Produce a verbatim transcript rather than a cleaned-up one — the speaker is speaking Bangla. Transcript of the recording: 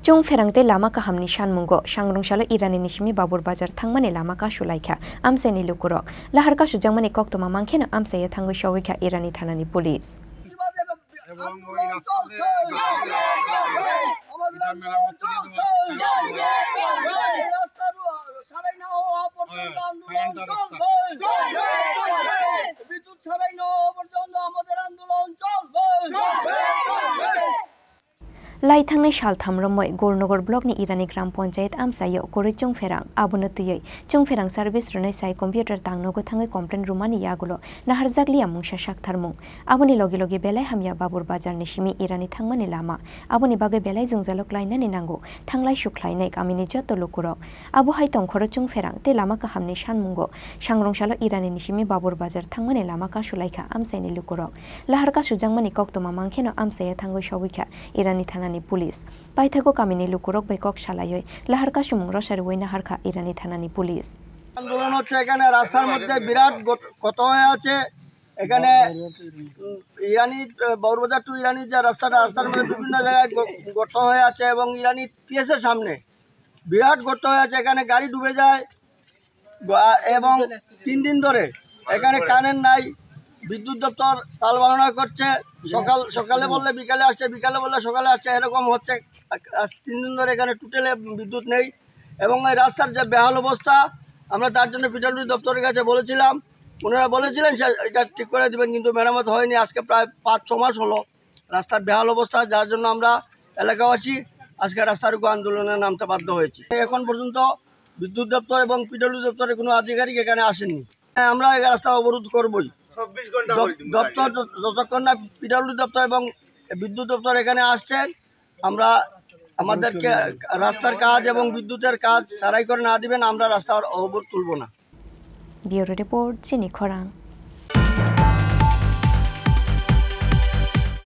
Chwng Pherangte Lama Kahamni Sanmungo Sangrongsalo Irani-Babur Bazar Thangmani Lama Kasulaikha Amchaini Lukurok Lahar Kasujakmani Koktwma Mankheno Amchaio Thangwi Sogwikha Irani Thanani Police Lai thangnai sal thamromoi Gornogar block ni Irani Gram Panchayat Amchaio kori Chwng Pherang abono tuyei Chwng Pherang service runai sai computer tangnogo thangai complain rumani yagulo nahar jaglia mungsa saktharmung aboni logi logi belai hamya Babur Bazar ni Simi Irani Thangmani Lama aboni bagai belai jungjalok lainani nango thanglai suklainai kamini joto lukurok abo hai tongkhoro Chwng Pherang te Lama Kahamni Sanmungo Sangrongsalo Irani ni Simi Babur Bazar Thangmani Lama Kasulaikha Amchaini Lukurok Lahar Kasujakmani Koktwma Mankheno Amchaio Thangwi Sogwikha Irani Thanani Police Paithago Kamini Lukurok Bekok Salayoi Lahar Kasumung Rosarwoi Naharkha Irani Thanani Police আন্দোলন হচ্ছে এখানে রাস্তার মধ্যে বিরাট ক্ষত হয়ে আছে এখানে ইরানি বাবুরবাজার টু ইরানি যে রাস্তাটা রাস্তার মধ্যে বিভিন্ন জায়গায় গর্ত হয়ে আছে এবং ইরানি পিএসের সামনে বিরাট গর্ত হয়ে আছে এখানে গাড়ি ডুবে যায় এবং তিন দিন ধরে এখানে কারেন্ট নাই বিদ্যুৎ দপ্তর তাল বাহানা করছে সকাল সকালে বললে বিকালে আসছে বিকালে বললে সকালে আসছে এরকম হচ্ছে তিন দিন ধরে এখানে টোটালে বিদ্যুৎ নেই এবং এই রাস্তার যে বেহাল অবস্থা আমরা তার জন্য পিডব্লিউডি দপ্তরের কাছে বলেছিলাম ওনারা বলেছিলেন এটা ঠিক করে দেবেন কিন্তু মেরামত হয়নি আজকে প্রায় পাঁচ ছ মাস হলো রাস্তার বেহাল অবস্থা যার জন্য আমরা এলাকাবাসী আজকে রাস্তার উপর আন্দোলনে নামতে বাধ্য হয়েছি এখন পর্যন্ত বিদ্যুৎ দপ্তর এবং পিডব্লিউডি দপ্তরের কোনো আধিকারিক এখানে আসেননি আমরা এই রাস্তা অবরোধ করবই দপ্তর যতক্ষণ না পিডব্লিউডি দপ্তর এবং বিদ্যুৎ দপ্তর এখানে আসছেন আমরা আমাদেরকে রাস্তার কাজ এবং বিদ্যুতের কাজ সারাই করে না দিবেন আমরা রাস্তার অবরোধ তুলব না। ব্যুরো রিপোর্ট চিনি খরাং।